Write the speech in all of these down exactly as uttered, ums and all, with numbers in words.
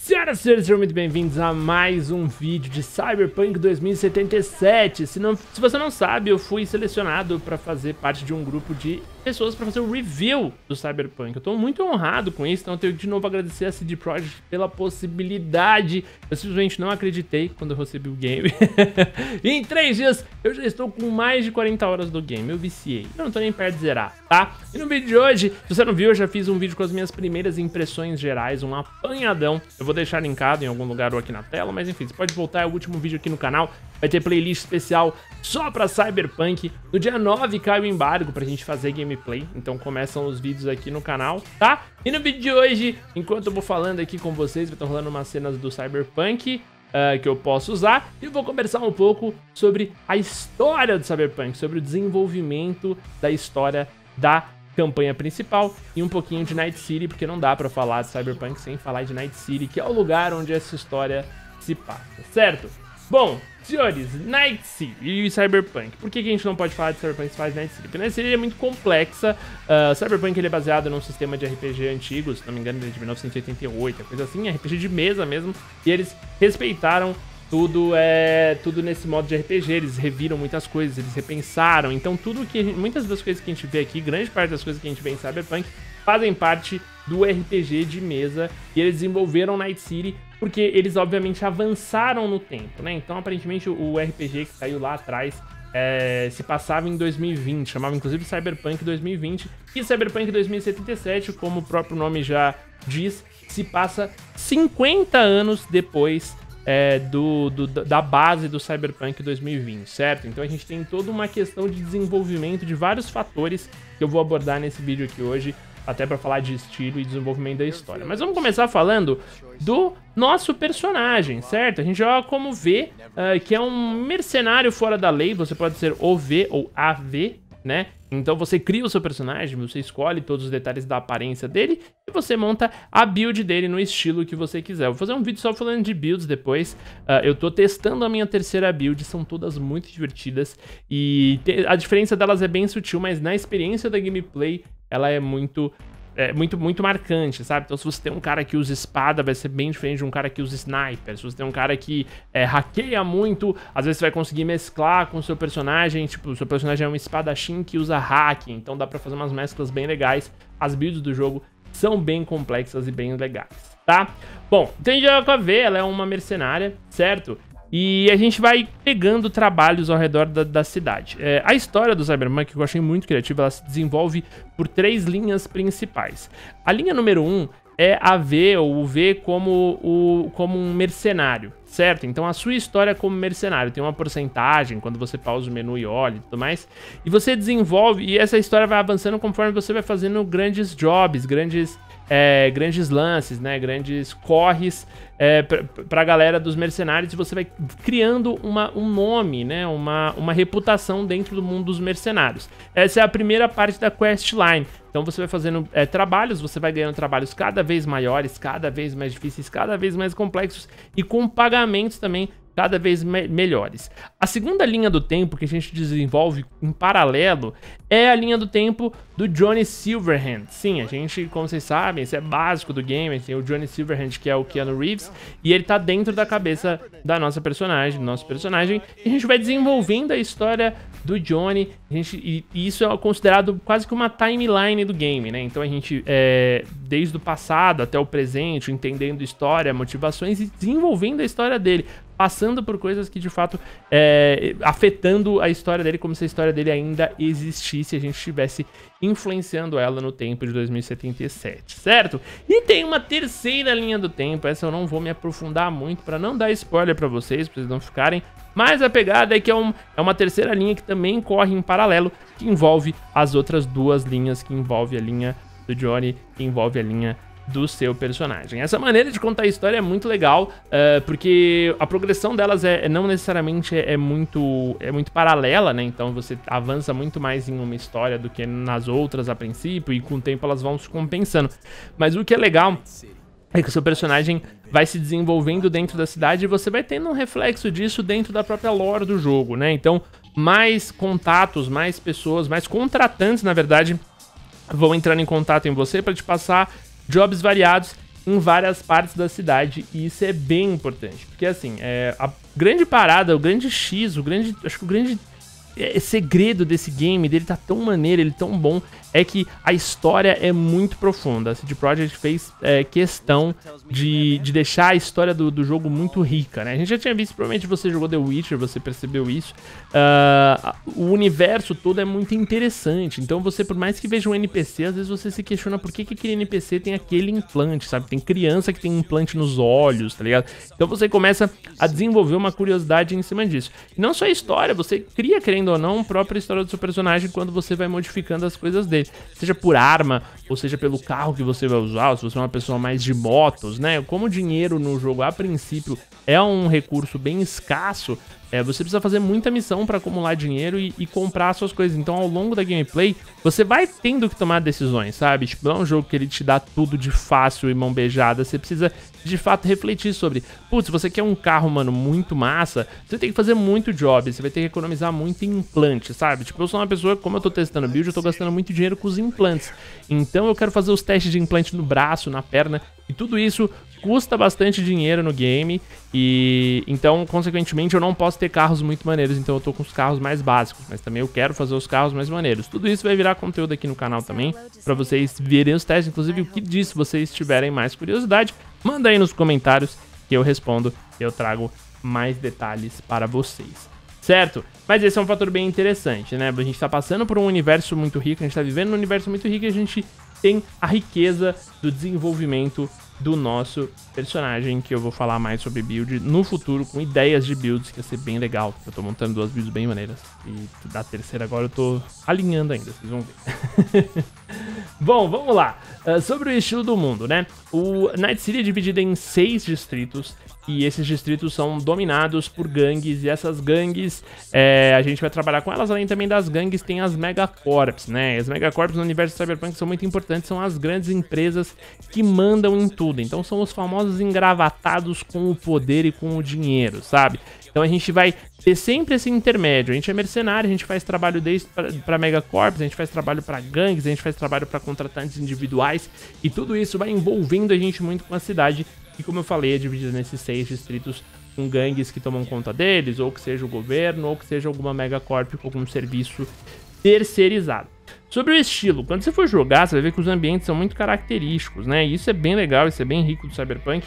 Senhoras e senhores, sejam muito bem-vindos a mais um vídeo de Cyberpunk dois mil e setenta e sete. Se, não, se você não sabe, eu fui selecionado para fazer parte de um grupo de pessoas para fazer o review do Cyberpunk. Eu tô muito honrado com isso, então eu tenho que de novo agradecer a C D Projekt pela possibilidade. Eu simplesmente não acreditei quando eu recebi o game. E em três dias eu já estou com mais de quarenta horas do game, eu viciei. Eu não tô nem perto de zerar, tá? E no vídeo de hoje, se você não viu, eu já fiz um vídeo com as minhas primeiras impressões gerais, um apanhadão. Eu vou deixar linkado em algum lugar ou aqui na tela, mas enfim, você pode voltar, é o último vídeo aqui no canal. Vai ter playlist especial só pra Cyberpunk. No dia nove cai o embargo pra gente fazer gameplay, então começam os vídeos aqui no canal, tá? E no vídeo de hoje, enquanto eu vou falando aqui com vocês, vai estar rolando umas cenas do Cyberpunk uh, que eu posso usar, e eu vou conversar um pouco sobre a história do Cyberpunk, sobre o desenvolvimento da história da campanha principal e um pouquinho de Night City, porque não dá pra falar de Cyberpunk sem falar de Night City, que é o lugar onde essa história se passa, certo? Bom, senhores, Night City e Cyberpunk. Por que que a gente não pode falar de Cyberpunk se faz Night City? Porque Night City é muito complexa. Uh, Cyberpunk ele é baseado num sistema de R P G antigo, se não me engano, de mil novecentos e oitenta e oito, coisa assim, R P G de mesa mesmo. E eles respeitaram tudo, é, tudo nesse modo de R P G, eles reviram muitas coisas, eles repensaram. Então tudo que, muitas das coisas que a gente vê aqui, grande parte das coisas que a gente vê em Cyberpunk, fazem parte do R P G de mesa. E eles desenvolveram Night City porque eles obviamente avançaram no tempo, né? Então aparentemente o R P G que saiu lá atrás é, se passava em dois mil e vinte, chamava inclusive Cyberpunk dois mil e vinte. E Cyberpunk dois mil e setenta e sete, como o próprio nome já diz, se passa cinquenta anos depois É, do, do, da base do Cyberpunk dois mil e vinte, certo? Então a gente tem toda uma questão de desenvolvimento de vários fatores que eu vou abordar nesse vídeo aqui hoje, até para falar de estilo e desenvolvimento da história. Mas vamos começar falando do nosso personagem, certo? A gente já como vê uh, que é um mercenário fora da lei, você pode ser O V ou A V, né? Então você cria o seu personagem, você escolhe todos os detalhes da aparência dele e você monta a build dele no estilo que você quiser. Eu vou fazer um vídeo só falando de builds depois. Uh, eu tô testando a minha terceira build, são todas muito divertidas e a diferença delas é bem sutil, mas na experiência da gameplay ela é muito... É muito, muito marcante, sabe? Então se você tem um cara que usa espada, vai ser bem diferente de um cara que usa sniper. Se você tem um cara que é, hackeia muito, às vezes você vai conseguir mesclar com o seu personagem. Tipo, o seu personagem é um espadachim que usa hack, então dá pra fazer umas mesclas bem legais. As builds do jogo são bem complexas e bem legais, tá? Bom, então a gente já vai ver, ela é uma mercenária, certo? E a gente vai pegando trabalhos ao redor da, da cidade. É, a história do Cyberpunk, que eu achei muito criativa, ela se desenvolve por três linhas principais. A linha número um é a V, ou o V como, o, como um mercenário, certo? Então a sua história como mercenário tem uma porcentagem, quando você pausa o menu e olha e tudo mais, e você desenvolve, e essa história vai avançando conforme você vai fazendo grandes jobs, grandes... É, grandes lances, né, grandes corres é, pra, pra galera dos mercenários, e você vai criando uma, um nome, né, uma, uma reputação dentro do mundo dos mercenários. Essa é a primeira parte da questline. Então você vai fazendo é, trabalhos, você vai ganhando trabalhos cada vez maiores, cada vez mais difíceis, cada vez mais complexos e com pagamentos também cada vez me melhores. A segunda linha do tempo que a gente desenvolve em paralelo é a linha do tempo do Johnny Silverhand. Sim, a gente, como vocês sabem, isso é básico do game, a gente tem o Johnny Silverhand, que é o Keanu Reeves, e ele tá dentro da cabeça da nossa personagem, do nosso personagem, e a gente vai desenvolvendo a história do Johnny, a gente, e, e isso é considerado quase que uma timeline do game, né? Então a gente, é, desde o passado até o presente, entendendo história, motivações e desenvolvendo a história dele, passando por coisas que de fato é, afetando a história dele, como se a história dele ainda existisse, a gente estivesse influenciando ela no tempo de dois mil e setenta e sete, certo? E tem uma terceira linha do tempo, essa eu não vou me aprofundar muito para não dar spoiler para vocês, para vocês não ficarem, mas a pegada é que é, um, é uma terceira linha que também corre em paralelo, que envolve as outras duas linhas, que envolve a linha do Johnny, que envolve a linha do seu personagem. Essa maneira de contar a história é muito legal, uh, porque a progressão delas é, não necessariamente é, é, muito, é muito paralela, né? Então você avança muito mais em uma história do que nas outras a princípio, e com o tempo elas vão se compensando. Mas o que é legal é que o seu personagem vai se desenvolvendo dentro da cidade e você vai tendo um reflexo disso dentro da própria lore do jogo, né? Então, mais contatos, mais pessoas, mais contratantes, na verdade, vão entrando em contato em você para te passar jobs variados em várias partes da cidade, e isso é bem importante, porque assim, é, a grande parada, o grande X, o grande, acho que o grande é, segredo desse game, dele tá tão maneiro, ele tão bom, é que a história é muito profunda. A C D Projekt fez é, questão de, de deixar a história do, do jogo muito rica, né? A gente já tinha visto, provavelmente você jogou The Witcher, você percebeu isso. Uh, o universo todo é muito interessante, então você, por mais que veja um N P C, às vezes você se questiona por que, que aquele N P C tem aquele implante, sabe? Tem criança que tem implante nos olhos, tá ligado? Então você começa a desenvolver uma curiosidade em cima disso. E não só a história, você cria, querendo ou não, a própria história do seu personagem quando você vai modificando as coisas dele. Seja por arma, ou seja pelo carro que você vai usar, ou se você é uma pessoa mais de motos, né? Como o dinheiro no jogo, a princípio, é um recurso bem escasso, é, você precisa fazer muita missão para acumular dinheiro e, e comprar suas coisas. Então, ao longo da gameplay, você vai tendo que tomar decisões, sabe? Tipo, não é um jogo que ele te dá tudo de fácil e mão beijada. Você precisa, de fato, refletir sobre... Putz, se você quer um carro, mano, muito massa, você tem que fazer muito job. Você vai ter que economizar muito em implante, sabe? Tipo, eu sou uma pessoa, como eu tô testando build, eu tô gastando muito dinheiro com os implantes. Então, eu quero fazer os testes de implante no braço, na perna... E tudo isso custa bastante dinheiro no game, e então, consequentemente, eu não posso ter carros muito maneiros, então eu tô com os carros mais básicos, mas também eu quero fazer os carros mais maneiros. Tudo isso vai virar conteúdo aqui no canal também, pra vocês verem os testes, inclusive o que disso, se vocês tiverem mais curiosidade, manda aí nos comentários que eu respondo, e eu trago mais detalhes para vocês. Certo? Mas esse é um fator bem interessante, né? A gente tá passando por um universo muito rico, a gente tá vivendo num universo muito rico e a gente tem a riqueza do desenvolvimento do nosso personagem, que eu vou falar mais sobre build no futuro, com ideias de builds, que vai ser bem legal. Eu tô montando duas builds bem maneiras, e da terceira agora eu tô alinhando ainda, vocês vão ver. Bom, vamos lá. Uh, sobre o estilo do mundo, né? O Night City é dividido em seis distritos, e esses distritos são dominados por gangues, e essas gangues, é, a gente vai trabalhar com elas, além também das gangues, tem as megacorps, né? As megacorps no universo de Cyberpunk são muito importantes, são as grandes empresas que mandam em tudo, então são os famosos engravatados com o poder e com o dinheiro, sabe? Então a gente vai ter sempre esse intermédio, a gente é mercenário, a gente faz trabalho desde para megacorps, a gente faz trabalho para gangues, a gente faz trabalho para contratantes individuais, e tudo isso vai envolvendo a gente muito com a cidade, e como eu falei, é dividido nesses seis distritos com gangues que tomam conta deles, ou que seja o governo, ou que seja alguma megacorp com algum serviço terceirizado. Sobre o estilo, quando você for jogar, você vai ver que os ambientes são muito característicos, né? E isso é bem legal, isso é bem rico do Cyberpunk.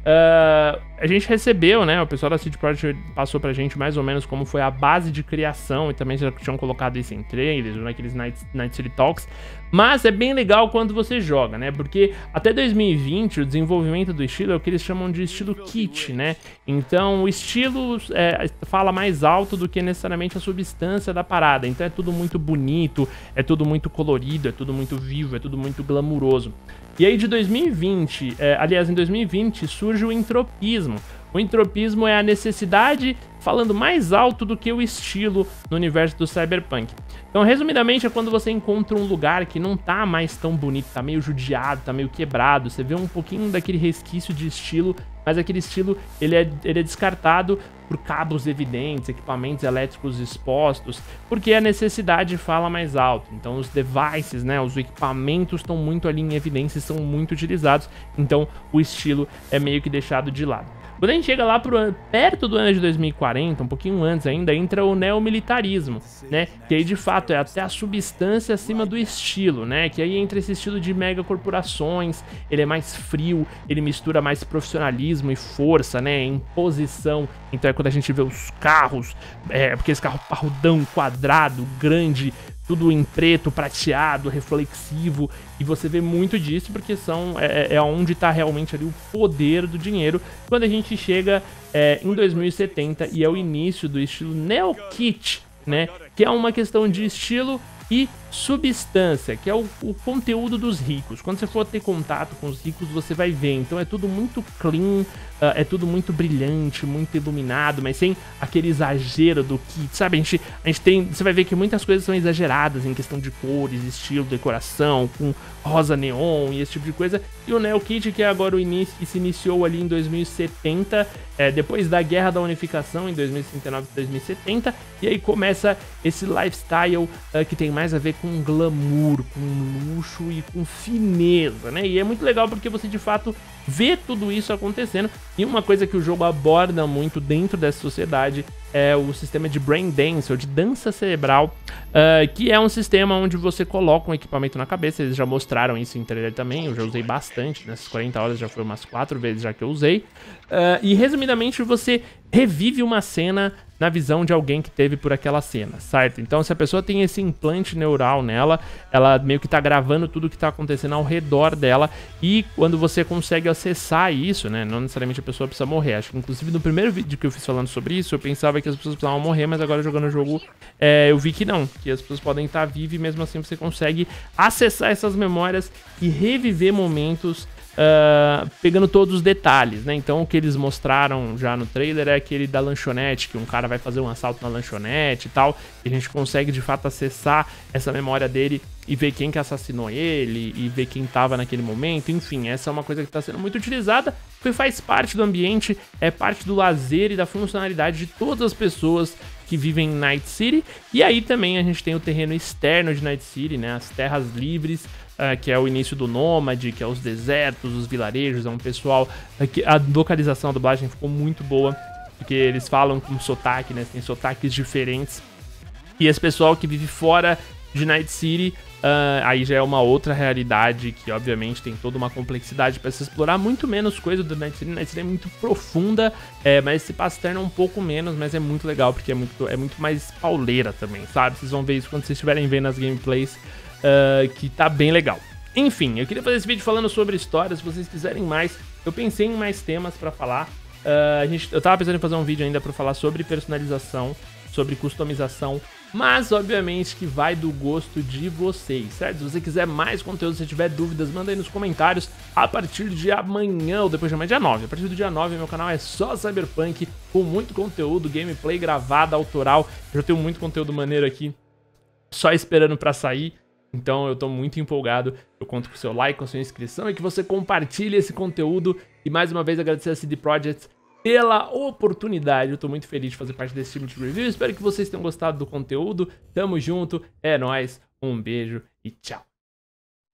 Uh, a gente recebeu, né? O pessoal da C D Projekt passou pra gente mais ou menos como foi a base de criação, e também já tinham colocado isso em trailers, naqueles Night, Night City Talks. Mas é bem legal quando você joga, né? Porque até dois mil e vinte o desenvolvimento do estilo é o que eles chamam de estilo kit, né? Então o estilo é, fala mais alto do que necessariamente a substância da parada. Então é tudo muito bonito, é tudo muito colorido, é tudo muito vivo, é tudo muito glamuroso. E aí de dois mil e vinte, é, aliás, em dois mil e vinte surge o entropismo. O entropismo é a necessidade falando mais alto do que o estilo no universo do Cyberpunk. Então, resumidamente, é quando você encontra um lugar que não tá mais tão bonito, tá meio judiado, tá meio quebrado, você vê um pouquinho daquele resquício de estilo, mas aquele estilo ele é, ele é descartado por cabos evidentes, equipamentos elétricos expostos, porque a necessidade fala mais alto. Então os devices, né, os equipamentos estão muito ali em evidência e são muito utilizados, então o estilo é meio que deixado de lado. Quando a gente chega lá pro, perto do ano de dois mil e quarenta, um pouquinho antes ainda, entra o neomilitarismo, né? Que aí de fato é até a substância acima do estilo, né? Que aí entra esse estilo de megacorporações, ele é mais frio, ele mistura mais profissionalismo e força, né? Imposição. Então é quando a gente vê os carros, é, porque esse carro parrudão, quadrado, grande, tudo em preto, prateado, reflexivo, e você vê muito disso porque são, é, é onde está realmente ali o poder do dinheiro. Quando a gente chega é, em dois mil e setenta e é o início do estilo Neo-Kit, né, que é uma questão de estilo e substância, que é o, o conteúdo dos ricos. Quando você for ter contato com os ricos, você vai ver. Então é tudo muito clean, uh, é tudo muito brilhante, muito iluminado, mas sem aquele exagero do kit, sabe? A gente, a gente tem, você vai ver que muitas coisas são exageradas em questão de cores, estilo, decoração, com rosa neon e esse tipo de coisa. E o Neo Kit, que é agora o início, que se iniciou ali em dois mil e setenta, é, depois da Guerra da Unificação, em dois mil e sessenta e nove e dois mil e setenta, e aí começa esse lifestyle uh, que tem mais a ver com glamour, com luxo e com fineza, né? E é muito legal porque você de fato ver tudo isso acontecendo. E uma coisa que o jogo aborda muito dentro dessa sociedade é o sistema de Brain Dance, ou de dança cerebral, uh, que é um sistema onde você coloca um equipamento na cabeça. Eles já mostraram isso em trailer também, eu já usei bastante, nessas quarenta horas já foi umas quatro vezes já que eu usei. Uh, e resumidamente você revive uma cena na visão de alguém que teve por aquela cena, certo? Então se a pessoa tem esse implante neural nela, ela meio que tá gravando tudo que tá acontecendo ao redor dela, e quando você consegue acessar isso, né, não necessariamente a pessoa precisa morrer. Acho que inclusive no primeiro vídeo que eu fiz falando sobre isso, eu pensava que as pessoas precisavam morrer, mas agora jogando o jogo é, eu vi que não, que as pessoas podem estar vivas e mesmo assim você consegue acessar essas memórias e reviver momentos Uh, pegando todos os detalhes, né? Então o que eles mostraram já no trailer é aquele da lanchonete, que um cara vai fazer um assalto na lanchonete e tal, e a gente consegue de fato acessar essa memória dele e ver quem que assassinou ele, e ver quem tava naquele momento. Enfim, essa é uma coisa que está sendo muito utilizada, porque faz parte do ambiente, é parte do lazer e da funcionalidade de todas as pessoas que vivem em Night City. E aí também a gente tem o terreno externo de Night City, né? As terras livres, Uh, que é o início do Nômade, que é os desertos, os vilarejos, é um pessoal... Uh, que a localização, a dublagem ficou muito boa, porque eles falam com sotaque, né? Tem sotaques diferentes. E esse pessoal que vive fora de Night City, uh, aí já é uma outra realidade, que obviamente tem toda uma complexidade para se explorar, muito menos coisa do Night City. Night City é muito profunda, é, mas esse passo externo é um pouco menos, mas é muito legal, porque é muito, é muito mais pauleira também, sabe? Vocês vão ver isso quando vocês estiverem vendo as gameplays. Uh, que tá bem legal. Enfim, eu queria fazer esse vídeo falando sobre histórias. Se vocês quiserem mais, eu pensei em mais temas pra falar. uh, a gente, Eu tava pensando em fazer um vídeo ainda pra falar sobre personalização, sobre customização, mas obviamente que vai do gosto de vocês, certo? Se você quiser mais conteúdo, se tiver dúvidas, manda aí nos comentários. A partir de amanhã, ou depois de amanhã, dia nove, a partir do dia nove, meu canal é só Cyberpunk, com muito conteúdo, gameplay gravada, autoral. Eu já tenho muito conteúdo maneiro aqui, só esperando pra sair. Então eu tô muito empolgado, eu conto com o seu like, com a sua inscrição e que você compartilhe esse conteúdo. E mais uma vez agradecer a C D Projekt pela oportunidade, eu tô muito feliz de fazer parte desse time de review. Espero que vocês tenham gostado do conteúdo, tamo junto, é nóis, um beijo e tchau.